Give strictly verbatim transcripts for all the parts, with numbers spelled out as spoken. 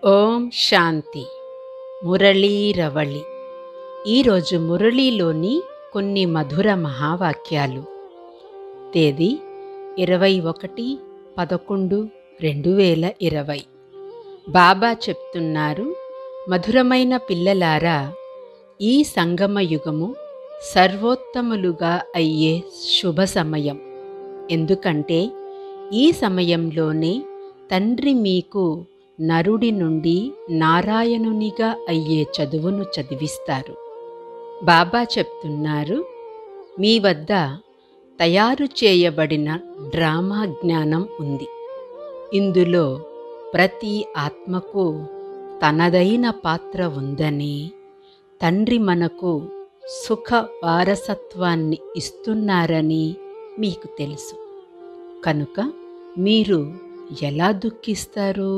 ఓం శాంతి. మురళీ రవళి. ఈరోజు మురళీలోని కొన్ని మధుర మహావాక్యాలు. తేదీ ఇరవై ఒకటి పదకొండు రెండు వేల ఇరవై. బాబా చెప్తున్నారు, మధురమైన పిల్లలారా, ఈ సంగమ యుగము సర్వోత్తములుగా అయ్యే శుభ సమయం. ఎందుకంటే ఈ సమయంలోనే తండ్రి మీకు నరుడి నుండి నారాయణునిగా అయ్యే చదువును చదివిస్తారు. బాబా చెప్తున్నారు, మీ వద్ద తయారు చేయబడిన డ్రామా జ్ఞానం ఉంది. ఇందులో ప్రతి ఆత్మకు తనదైన పాత్ర ఉందని, తండ్రి మనకు సుఖ వారసత్వాన్ని ఇస్తున్నారని మీకు తెలుసు. కనుక మీరు ఎలా దుఃఖిస్తారు?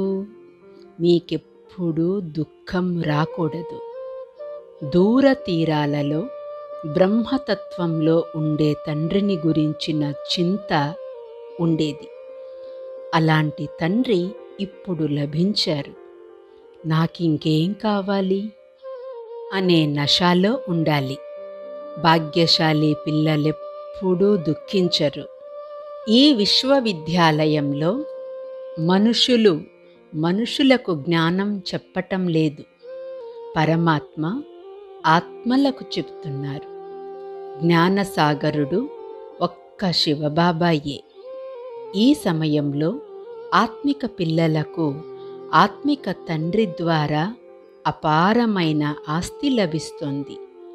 మీకెప్పుడూ దుఃఖం రాకూడదు. దూర తీరాలలో బ్రహ్మతత్వంలో ఉండే తండ్రిని గురించిన చింత ఉండేది. అలాంటి తండ్రి ఇప్పుడు లభించారు. నాకింకేం కావాలి అనే నశాలో ఉండాలి. భాగ్యశాలి పిల్లలెప్పుడూ దుఃఖించరు. ఈ విశ్వవిద్యాలయంలో మనుషులు మనుషులకు జ్ఞానం చెప్పటం లేదు. పరమాత్మ ఆత్మలకు చెప్తున్నారు. జ్ఞానసాగరుడు ఒక్క శివబాబాయే. ఈ సమయంలో ఆత్మిక పిల్లలకు ఆత్మిక తండ్రి ద్వారా అపారమైన ఆస్తి లభిస్తోంది.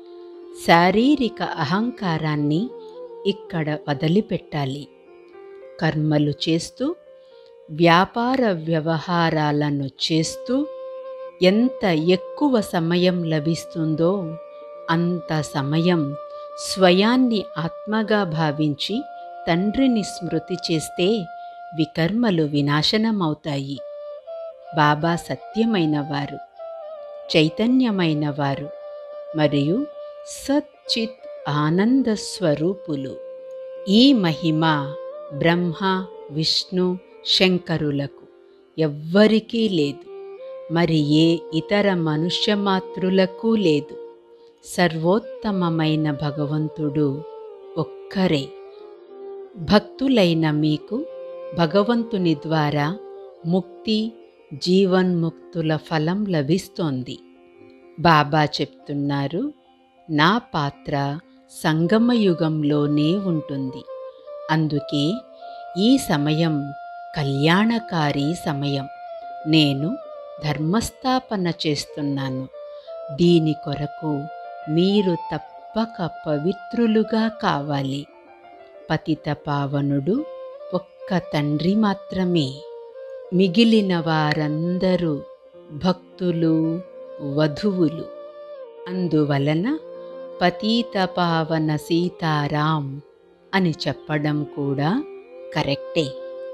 శారీరక అహంకారాన్ని ఇక్కడ వదిలిపెట్టాలి. కర్మలు చేస్తూ వ్యాపార వ్యవహారాలను చేస్తూ ఎంత ఎక్కువ సమయం లభిస్తుందో అంత సమయం స్వయాన్ని ఆత్మగా భావించి తండ్రిని స్మృతి చేస్తే వికర్మలు వినాశనమవుతాయి. బాబా సత్యమైన వారు, చైతన్యమైన వారు మరియు సచ్చిత్ ఆనంద స్వరూపులు. ఈ మహిమ బ్రహ్మ, విష్ణు, శంకరులకు ఎవ్వరికీ లేదు. మరి ఏ ఇతర మనుష్యమాతృలకు లేదు. సర్వోత్తమమైన భగవంతుడు ఒక్కరే. భక్తులైన మీకు భగవంతుని ద్వారా ముక్తి, జీవన్ముక్తుల ఫలం లభిస్తోంది. బాబా చెప్తున్నారు, నా పాత్ర సంగమయుగంలోనే ఉంటుంది. అందుకే ఈ సమయం కళ్యాణకారి సమయం. నేను ధర్మస్థాపన చేస్తున్నాను. దీని కొరకు మీరు తప్పక పవిత్రులుగా కావాలి. పతిత పావనుడు ఒక్క తండ్రి మాత్రమే. మిగిలిన వారందరూ భక్తులు, వధువులు. అందువలన పతిత పావన సీతారాం అని చెప్పడం కూడా కరెక్టే.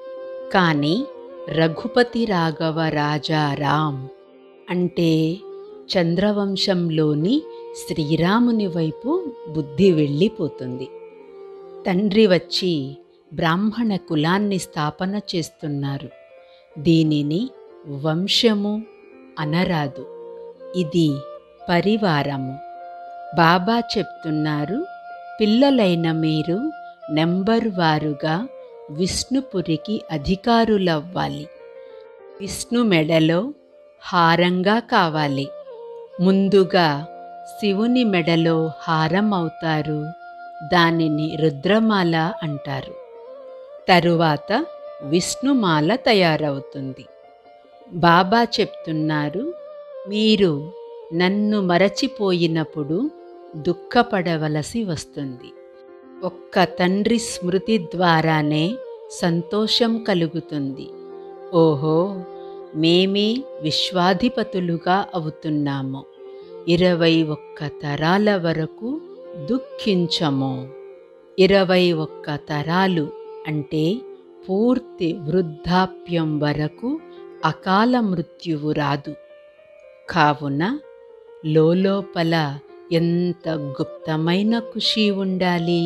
కానీ రఘుపతి రాఘవ రాజారాం అంటే చంద్రవంశంలోని శ్రీరాముని వైపు బుద్ధి వెళ్ళిపోతుంది. తండ్రి వచ్చి బ్రాహ్మణ కులాన్ని స్థాపన చేస్తున్నారు. దీనిని వంశము అనరాదు, ఇది పరివారము. బాబా చెప్తున్నారు, పిల్లలైన మీరు నెంబర్ వారుగా విష్ణుపురికి అధికారులవ్వాలి. విష్ణు మెడలో హారంగా కావాలి. ముందుగా శివుని మెడలో హారం అవుతారు. దానిని రుద్రమాల అంటారు. తరువాత విష్ణుమాల తయారవుతుంది. బాబా చెప్తున్నారు, మీరు నన్ను మరచిపోయినప్పుడు దుఃఖపడవలసి వస్తుంది. ఒక్క తండ్రి స్మృతి ద్వారానే సంతోషం కలుగుతుంది. ఓహో, మేమే విశ్వాధిపతులుగా అవుతున్నాము. ఇరవై ఒక్క తరాల వరకు దుఃఖించము. ఇరవై ఒక్క తరాలు అంటే పూర్తి వృద్ధాప్యం వరకు అకాల మృత్యువు రాదు. కావున లోలోపల ఎంత గుప్తమైన ఖుషి ఉండాలి.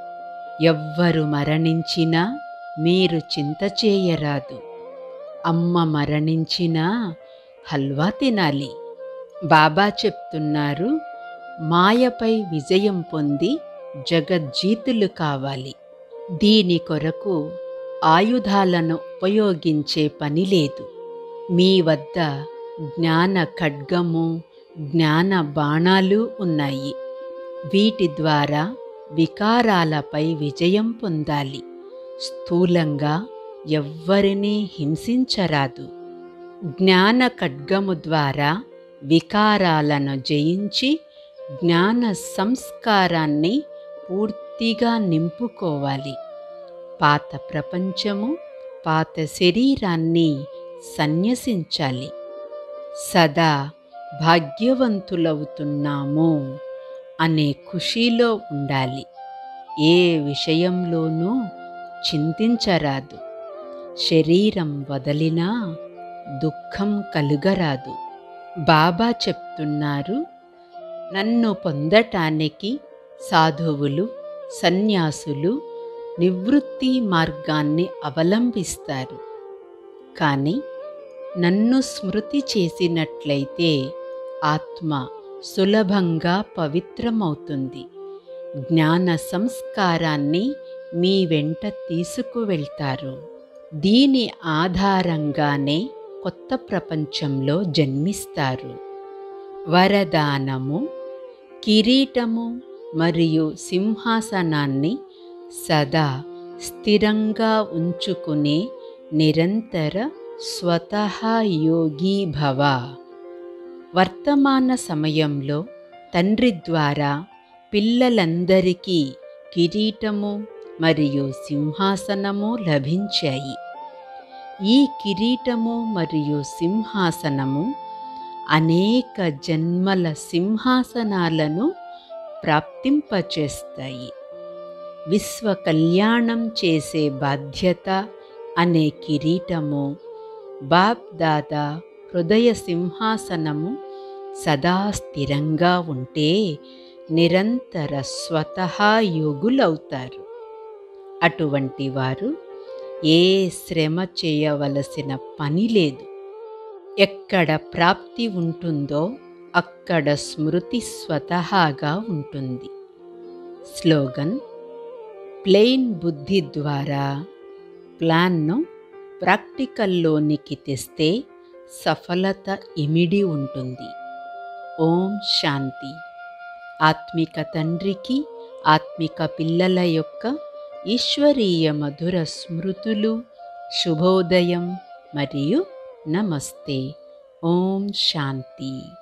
ఎవ్వరు మరణించినా మీరు చింత చేయరాదు. అమ్మ మరణించినా హల్వా తినాలి. బాబా చెప్తున్నారు, మాయపై విజయం పొంది జగజ్జీతులు కావాలి. దీని కొరకు ఆయుధాలను ఉపయోగించే పని లేదు. మీ వద్ద జ్ఞాన ఖడ్గము, జ్ఞాన బాణాలు ఉన్నాయి. వీటి ద్వారా వికారాలపై విజయం పొందాలి. స్థూలంగా ఎవ్వరినీ హింసించరాదు. జ్ఞాన ఖడ్గము ద్వారా వికారాలను జయించి జ్ఞాన సంస్కారాన్ని పూర్తిగా నింపుకోవాలి. పాత ప్రపంచము, పాత శరీరాన్ని సన్యసించాలి. సదా భాగ్యవంతులవుతున్నాము అనే ఖుషీలో ఉండాలి. ఏ విషయంలోనూ చింతించరాదు. శరీరం వదిలినా దుఃఖం కలుగరాదు. బాబా చెప్తున్నారు, నన్ను పొందటానికి సాధువులు, సన్యాసులు నివృత్తి మార్గాన్ని అవలంబిస్తారు. కానీ నన్ను స్మృతి చేసినట్లయితే ఆత్మ సులభంగా పవిత్రమవుతుంది. జ్ఞాన సంస్కారాన్ని మీ వెంట తీసుకువెళ్తారు. దీని ఆధారంగానే కొత్త ప్రపంచంలో జన్మిస్తారు. వరదానము, కిరీటము మరియు సింహాసనాన్ని సదా స్థిరంగా ఉంచుకునే నిరంతర స్వతహా యోగి భవ. వర్తమాన సమయంలో తండ్రి ద్వారా పిల్లలందరికీ కిరీటము మరియు సింహాసనము లభించాయి. ఈ కిరీటము మరియు సింహాసనము అనేక జన్మల సింహాసనాలను ప్రాప్తింపచేస్తాయి. విశ్వ కళ్యాణం చేసే బాధ్యత అనే కిరీటము, బాప్ దాదా హృదయ సింహాసనము సదా స్థిరంగా ఉంటే నిరంతర స్వతహా యోగులవుతారు. అటువంటి వారు ఏ శ్రమ చేయవలసిన పని లేదు. ఎక్కడ ప్రాప్తి ఉంటుందో అక్కడ స్మృతి స్వతహాగా ఉంటుంది. స్లోగన్: ప్లెయిన్ బుద్ధి ద్వారా ప్లాన్ను ప్రాక్టికల్లోనికి తెస్తే సఫలత ఇమిడి ఉంటుంది. ఓం శాంతి. ఆత్మిక తండ్రికి, ఆత్మిక పిల్లల యొక్క ఈశ్వరీయ మధుర స్మృతులు, శుభోదయం మరియు నమస్తే. ఓం శాంతి.